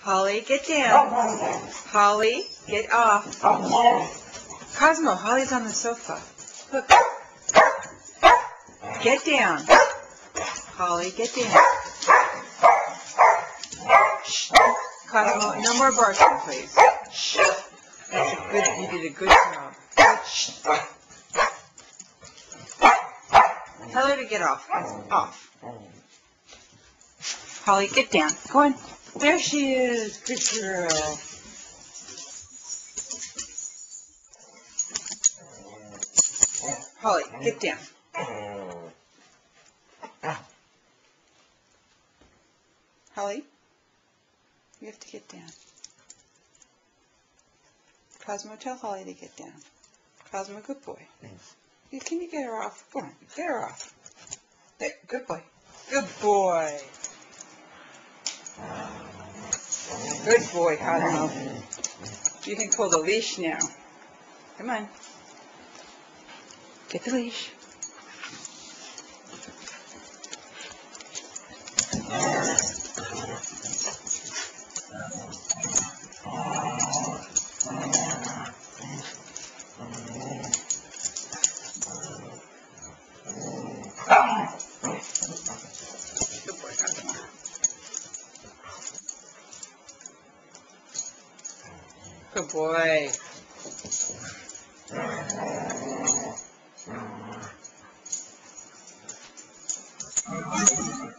Holly, get down. Holly, get off. Cosmo, Holly's on the sofa. Look. Get down. Holly, get down. Shh. Cosmo, no more barking, please. Shh. That's a good, you did a good job. Shh. Tell her to get off. Off. Holly, get down. Go on. There she is. Good girl. Holly, get down. Holly, you have to get down. Cosmo, tell Holly to get down. Cosmo, good boy. Can you get her off? Go on, get her off. There, good boy. Good boy. Good boy, Cosmo. You can pull the leash now. Come on. Get the leash. Good boy, Cosmo. Good boy.